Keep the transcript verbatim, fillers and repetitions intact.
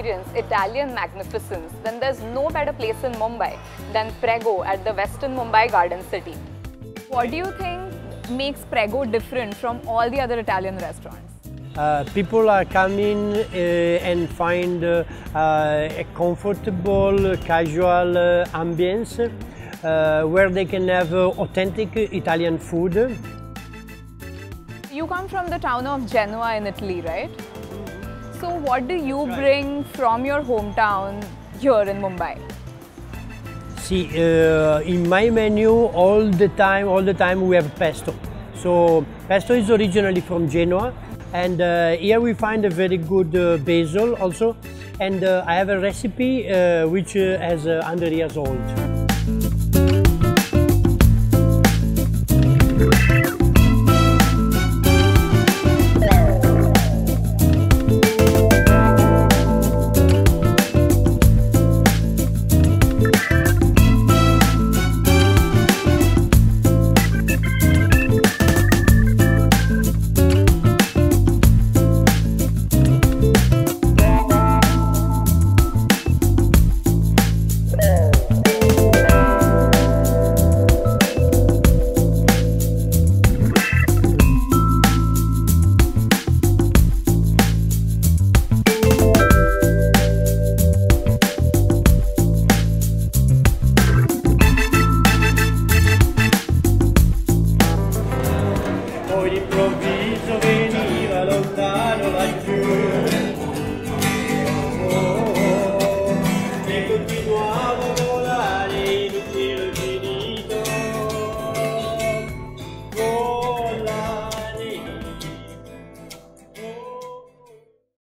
experience Italian magnificence, then there's no better place in Mumbai than Prego at the Westin Mumbai Garden City. What do you think makes Prego different from all the other Italian restaurants? Uh, people are coming uh, and find uh, uh, a comfortable, casual uh, ambience uh, where they can have uh, authentic Italian food. You come from the town of Genoa in Italy, right? So what do you bring from your hometown here in Mumbai? See, uh, in my menu all the time, all the time we have pesto. So pesto is originally from Genoa, and uh, here we find a very good uh, basil also, and uh, I have a recipe uh, which uh, has uh, one hundred years old.